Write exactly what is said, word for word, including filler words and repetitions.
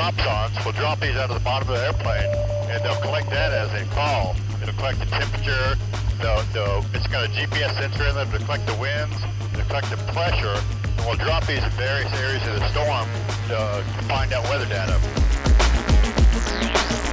drop zones. We'll drop these out of the bottom of the airplane, and they'll collect that as they fall. It'll collect the temperature. They'll, they'll, it's got a G P S sensor in them to collect the winds, to collect the pressure, and we'll drop these in various areas of the storm to, to find out weather data.